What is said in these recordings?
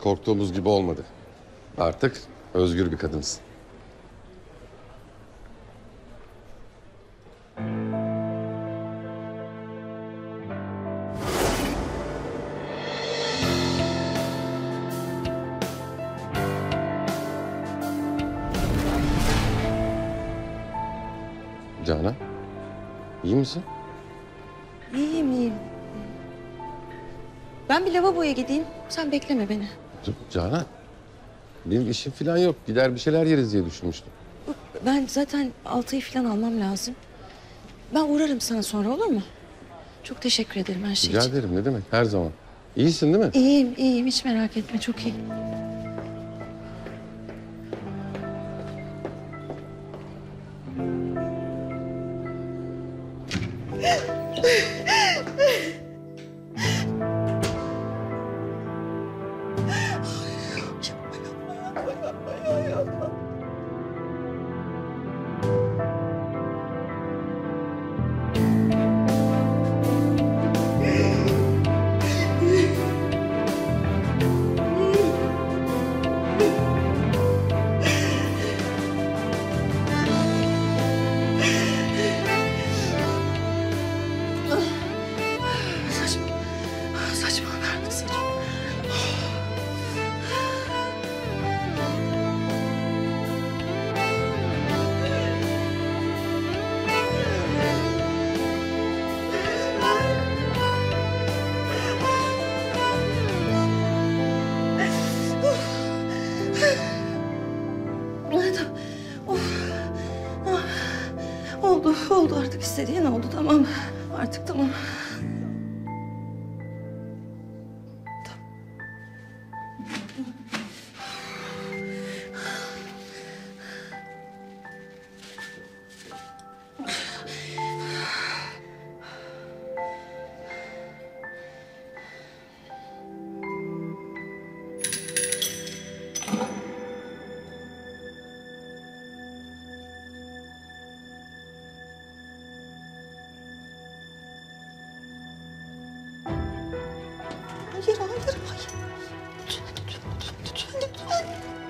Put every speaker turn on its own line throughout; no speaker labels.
korktuğumuz gibi olmadı. Artık özgür bir kadınsın. Canan, iyi misin?
İyiyim, iyiyim. Ben bir lavaboya gideyim. Sen bekleme beni.
Dur, Canan, benim işim falan yok. Gider bir şeyler yeriz diye düşünmüştüm.
Yok, ben zaten Altay'ı falan almam lazım. Ben uğrarım sana sonra, olur mu? Çok teşekkür ederim her şey
Rica
için.
ederim, ne demek, her zaman. İyisin değil mi?
İyiyim, iyiyim. Hiç merak etme. Çok iyiyim. Saçma haber, saçma. Oldu artık istediğin oldu, tamam. Artık tamam. Hayır. Lütfen.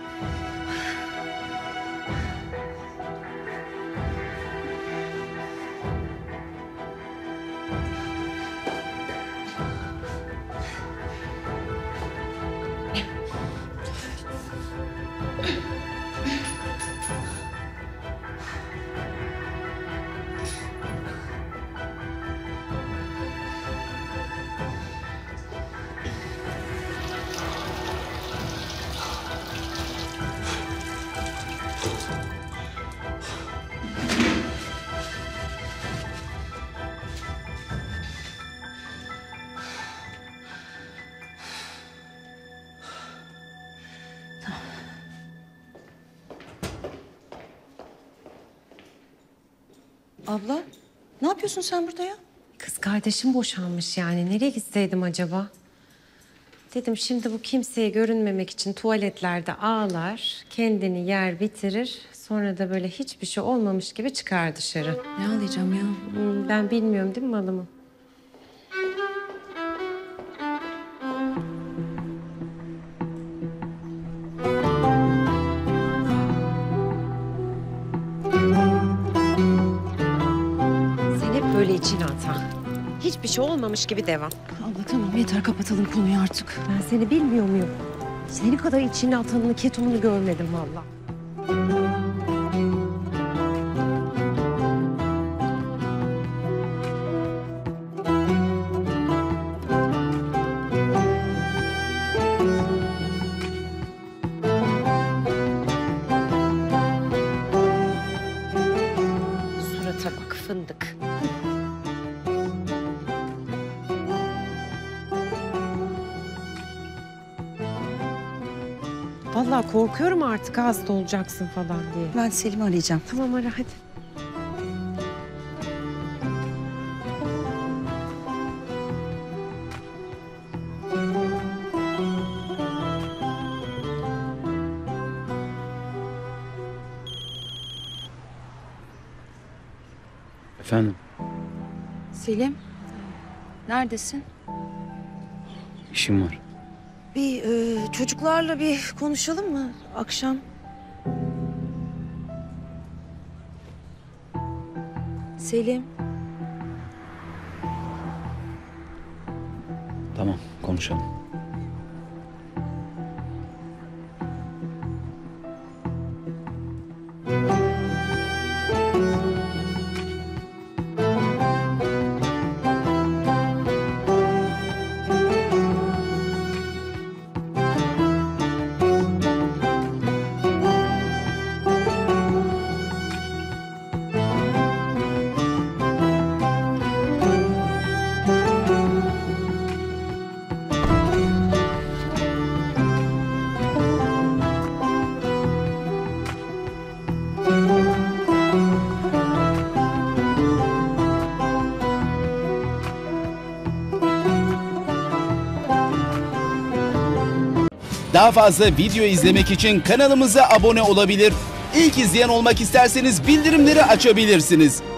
Abla, ne yapıyorsun sen burada ya?
Kız kardeşim boşanmış yani. Nereye gitseydim acaba? Dedim şimdi bu kimseye görünmemek için tuvaletlerde ağlar, kendini yer bitirir. Sonra da böyle hiçbir şey olmamış gibi çıkar dışarı.
Ne ağlayacağım ya?
Ben bilmiyorum değil mi malımı? Sen hep böyle içine at ha. Hiçbir şey olmamış gibi devam.
Abla tamam, yeter, kapatalım konuyu artık.
Ben seni bilmiyor muyum? Seni kadar içine atanını, ketumunu görmedim vallahi. Surata bak fındık. Vallahi korkuyorum artık hasta olacaksın falan diye.
Ben Selim'i arayacağım.
Tamam ara hadi.
Efendim,
Selim, neredesin?
işim var.
Bir çocuklarla bir konuşalım mı akşam? Selim.
Tamam, konuşalım.
Daha fazla video izlemek için kanalımıza abone olabilir. İlk izleyen olmak isterseniz bildirimleri açabilirsiniz.